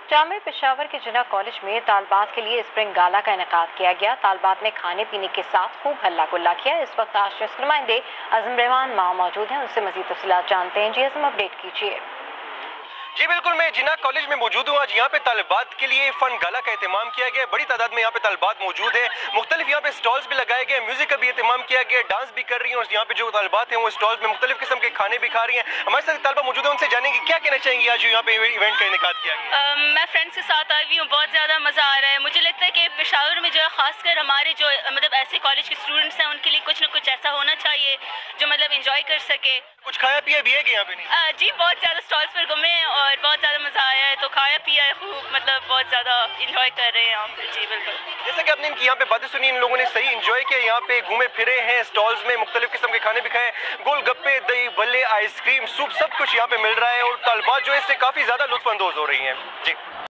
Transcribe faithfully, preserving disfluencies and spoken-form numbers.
जामे पेशावर के जिन्ना कॉलेज में तालबात के लिए स्प्रिंग गाला का इनेकाद किया गया। तालबात ने खाने पीने के साथ खूब हल्ला गुल्ला किया। इस वक्त आश्रय नुमाइंदे अजम रहमान माँ मौजूद हैं, उनसे मजीद तफसीलात जानते हैं। जी अजम, अपडेट कीजिए। जी बिल्कुल, मैं जिन्ना कॉलेज में मौजूद हूँ। आज यहाँ पे तालिबात के लिए फन गाला का एहतमाम किया गया। बड़ी तादाद में यहाँ पे तालिबात मौजूद है। मुख्तलिफ यहाँ पे स्टॉल्स भी लगाए गए, म्यूजिक का भी एहतमाम किया गया, डांस भी कर रही हैं और यहाँ पे जो तालिबात हैं वो स्टॉल्स में मुख्तलिफ किस्म के खाने भी खा रही हैं। हमारे साथ तालिबा मौजूद है, उनसे जानेंगे क्या कहना चाहेंगे आज यहाँ पे इवेंट का इनेकाद किया गया। uh, मैं फ्रेंड्स के साथ आई हुई हूँ, बहुत ज़्यादा मज़ा आ रहा है। मुझे लगता है कि पेशावर में जो है खासकर हमारे जो मतलब ऐसे कॉलेज के स्टूडेंट्स हैं उनके लिए कुछ ना कुछ ऐसा होना चाहिए जो मतलब इंजॉय कर सके। कुछ खाया पिया भी है कि यहाँ पे नहीं? uh, जी बहुत ज़्यादा स्टॉल्स पर घूमे हैं और बहुत ज़्यादा मज़ा आया है, तो खाया पिया है खूब, मतलब बहुत ज़्यादा इंजॉय कर रहे हैं हम। जी बिल्कुल, जैसा कि आपने इनकी यहाँ पे बातें सुनी, इन लोगों ने सही इंजॉय किया। यहाँ पे घूमे फिरे हैं, स्टॉल्स में मुख्तलिफ किस्म के खाने भी खाए, गोलगप्पे, दही भल्ले, आइसक्रीम, सूप, सब कुछ यहाँ पे मिल रहा है और तालिबात जो है इससे काफ़ी ज़्यादा लुत्फ अंदोज हो रही हैं। जी।